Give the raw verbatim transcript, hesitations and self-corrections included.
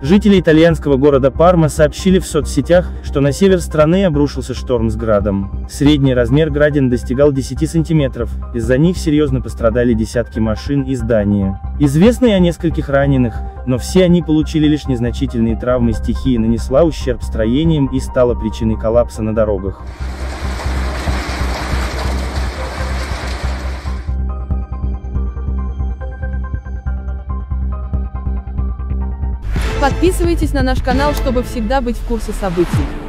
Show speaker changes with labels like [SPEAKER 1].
[SPEAKER 1] Жители итальянского города Парма сообщили в соцсетях, что на север страны обрушился шторм с градом. Средний размер градин достигал десяти сантиметров, из-за них серьезно пострадали десятки машин и здания. Известно и о нескольких раненых, но все они получили лишь незначительные травмы. Стихия нанесла ущерб строениям и стала причиной коллапса на дорогах.
[SPEAKER 2] Подписывайтесь на наш канал, чтобы всегда быть в курсе событий.